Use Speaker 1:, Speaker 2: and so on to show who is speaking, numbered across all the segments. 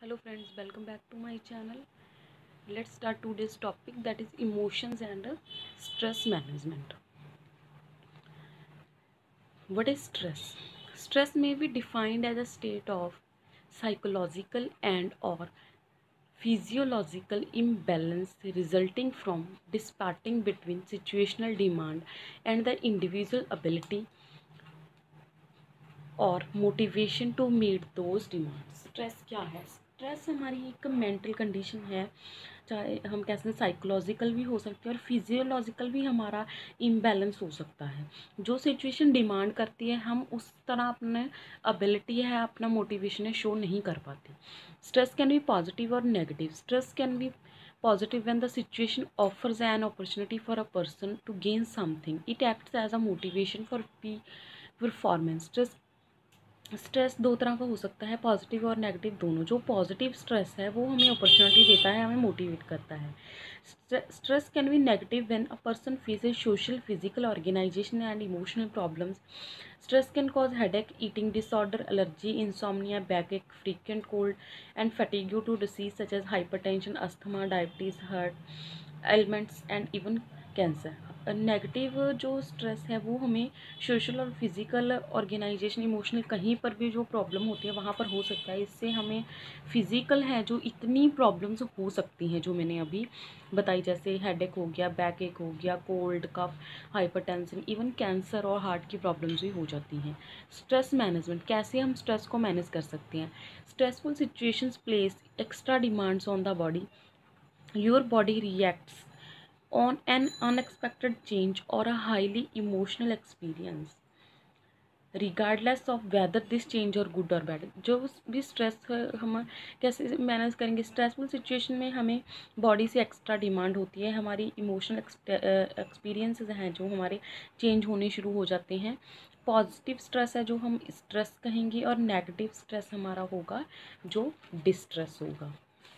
Speaker 1: Hello friends, welcome back to my channel. Let's start today's topic, that is emotions and stress management. What is stress? Stress may be defined as a state of psychological and or physiological imbalance resulting from disparity between situational demand and the individual ability और motivation to meet those demands. Stress क्या है? Stress हमारी एक mental condition है, चाहे हम कह सकते हैं साइकोलॉजिकल भी हो सकती है और फिजियोलॉजिकल भी हमारा इम्बैलेंस हो सकता है। जो सिचुएशन डिमांड करती है हम उस तरह अपने एबिलिटी है, अपना मोटिवेशन है शो नहीं कर पाते। स्ट्रेस कैन बी पॉजिटिव और negative. Stress can be positive when the situation offers an opportunity for a person to gain something. It acts as a motivation for performance. Stress दो तरह का हो सकता है, पॉजिटिव और नेगेटिव दोनों। जो पॉजिटिव स्ट्रेस है वो हमें अपॉर्चुनिटी देता है, हमें मोटिवेट करता है। Stress can be negative when a person faces social, physical, organisation and emotional problems. Stress can cause headache, eating disorder, allergy, insomnia, backache, frequent cold and fatigue due to disease such as hypertension, asthma, diabetes, heart elements and even cancer. Negative जो stress है वो हमें social और physical, organisation, emotional, कहीं पर भी जो problem होती है वहाँ पर हो सकता है। इससे हमें फिज़िकल है जो इतनी प्रॉब्लम्स हो सकती हैं जो मैंने अभी बताई, जैसे हेडेक हो गया, बैक एक हो गया, cold, cough, hypertension, even cancer और हार्ट की प्रॉब्लम्स भी हो जाती हैं। स्ट्रेस मैनेजमेंट, कैसे हम स्ट्रेस को मैनेज कर सकते हैं? Stressful situations place extra demands on the body. Your body reacts on an unexpected change or a highly emotional experience regardless of whether this change or good or bad। जो भी stress हम कैसे manage करेंगे? Stressful situation में हमें body से extra demand होती है, हमारी इमोशनल एक्सपीरियंसेस हैं जो हमारे चेंज होने शुरू हो जाते हैं। पॉजिटिव स्ट्रेस है जो हम स्ट्रेस कहेंगे और नेगेटिव स्ट्रेस हमारा होगा जो डिस्ट्रेस होगा।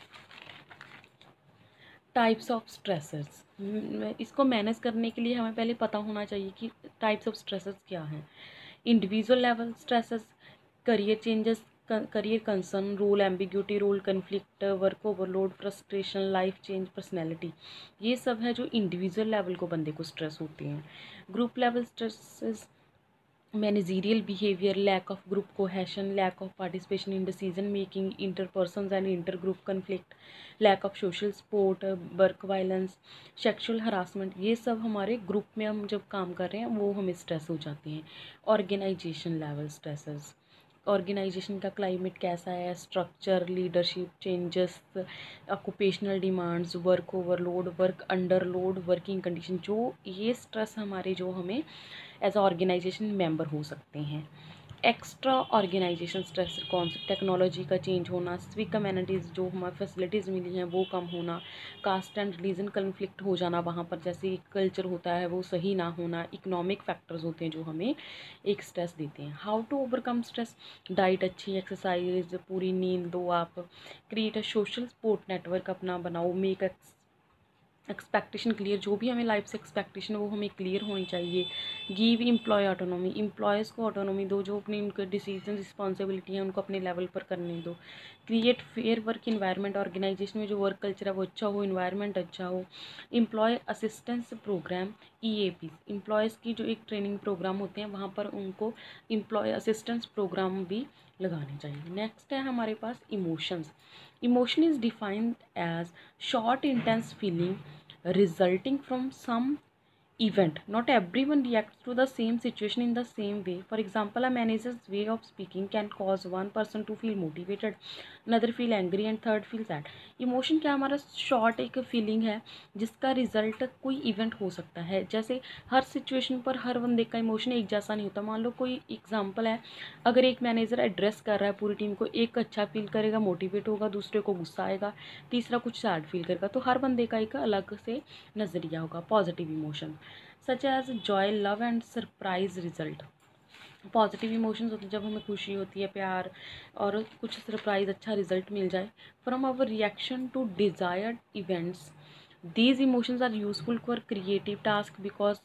Speaker 1: टाइप्स ऑफ स्ट्रेसेस, इसको मैनेज करने के लिए हमें पहले पता होना चाहिए कि टाइप्स ऑफ स्ट्रेसेस क्या हैं। Individual level stresses, career changes, career concern, role ambiguity, role conflict, work overload, frustration, life change, personality, ये सब है जो इंडिविजुअल लेवल को बंदे को स्ट्रेस होते हैं। Group level stresses, managerial behavior, lack of group cohesion, lack of participation in decision making, interpersons and intergroup conflict, lack of social support, work violence, sexual harassment, ये सब हमारे ग्रुप में हम जब काम कर रहे हैं वो हमें स्ट्रेस हो जाते हैं। ऑर्गेनाइजेशन लेवल स्ट्रेसेस, ऑर्गेनाइजेशन का क्लाइमेट कैसा है, structure, leadership changes, occupational demands, work overload, work underload, working condition, जो ये स्ट्रेस हमारे जो हमें एज ऑर्गेनाइजेशन मेंबर हो सकते हैं। एक्स्ट्रा ऑर्गेनाइजेशन स्ट्रेस कौन सा? टेक्नोलॉजी का चेंज होना, स्विक कम्युनिटीज़ जो हमारे फैसिलिटीज़ मिली हैं वो कम होना, कास्ट एंड रिलीजन कन्फ्लिक्ट हो जाना, वहाँ पर जैसे कल्चर होता है वो सही ना होना, इकोनॉमिक फैक्टर्स होते हैं जो हमें एक स्ट्रेस देते हैं। How to overcome stress? Diet अच्छी, एक्सरसाइज, पूरी नींद दो आप, create a social support network अपना बनाओ, मेक एक्सपेक्टेशन क्लियर, जो भी हमें लाइफ से एक्सपेक्टेशन है वो हमें क्लियर होनी चाहिए। गिव एम्प्लॉय ऑटोनॉमी, एम्प्लॉयज़ को ऑटोनॉमी दो, जो अपनी उनके डिसीजन रिस्पॉन्सिबिलिटी है उनको अपने लेवल पर करने दो। Create fair work environment, organisation में जो वर्क कल्चर है वो अच्छा हो, इन्वायरमेंट अच्छा हो। Employ assistance programme, EAP, employees की जो एक ट्रेनिंग प्रोग्राम होते हैं वहाँ पर उनको एम्प्लॉय असिस्टेंस प्रोग्राम भी लगाने चाहिए। नेक्स्ट है हमारे पास emotions. Emotion is defined as short intense feeling resulting from some event. Not everyone reacts to the same situation in the same way. For example, a manager's way of speaking can cause one person to feel motivated, another feel angry and third feel sad. Emotion क्या? हमारा short एक feeling है जिसका result कोई event हो सकता है। जैसे हर सिचुएशन पर हर बंदे का इमोशन एक जैसा नहीं होता। मान लो कोई एग्जांपल है, अगर एक मैनेजर एड्रेस कर रहा है पूरी टीम को, एक अच्छा फील करेगा, मोटिवेट होगा, दूसरे को गुस्सा आएगा, तीसरा कुछ सैड फील करेगा। तो हर बंदे का एक अलग से नज़रिया होगा। Positive emotion such as joy, love and surprise result. Positive emotions होते हैं जब हमें खुशी होती है, प्यार और कुछ सरप्राइज अच्छा रिजल्ट मिल जाए from our reaction to desired events. These emotions are useful for creative task because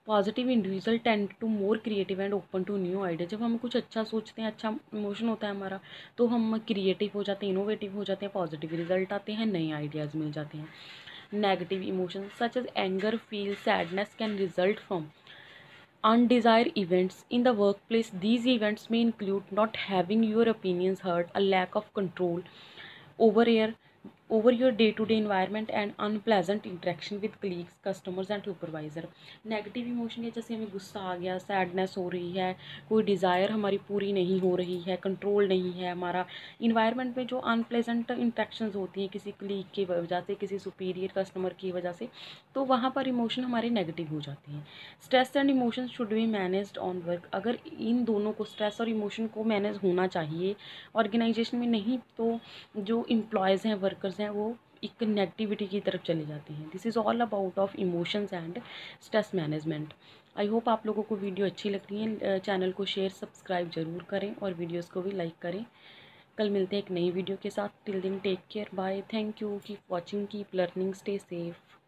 Speaker 1: positive individual tend to more creative and open to new idea. जब हम कुछ अच्छा सोचते हैं, अच्छा इमोशन होता है हमारा, तो हम क्रिएटिव हो जाते हैं, इनोवेटिव हो जाते हैं, पॉजिटिव रिजल्ट आते हैं, नए आइडियाज़ मिल जाते हैं। Negative emotions such as anger, feel, sadness can result from undesired events in the workplace. These events may include not having your opinions heard, a lack of control over your day-to-day environment, and unpleasant interaction with colleagues, customers and supervisor. Negative emotion है जैसे हमें गुस्सा आ गया, sadness हो रही है, कोई desire हमारी पूरी नहीं हो रही है, कंट्रोल नहीं है हमारा, इन्वायरमेंट में जो अनप्लेजेंट इंट्रैक्शंस होती हैं किसी कलीग की वजह से, किसी सुपीरियर कस्टमर की वजह से, तो वहाँ पर इमोशन हमारे नेगेटिव हो जाते हैं। Stress and emotions should be managed on work. अगर इन दोनों को, स्ट्रेस और इमोशन को मैनेज होना चाहिए ऑर्गेनाइजेशन में, नहीं तो जो एम्प्लॉयज़ हैं, वर्कर्स हैं, वो एक नेगेटिविटी की तरफ चले जाते हैं। This is all about of emotions and stress management. I hope आप लोगों को वीडियो अच्छी लग रही है। चैनल को शेयर सब्सक्राइब ज़रूर करें और वीडियोस को भी लाइक करें। कल मिलते हैं एक नई वीडियो के साथ। Till then take care, bye, thank you, keep watching, keep learning, stay safe.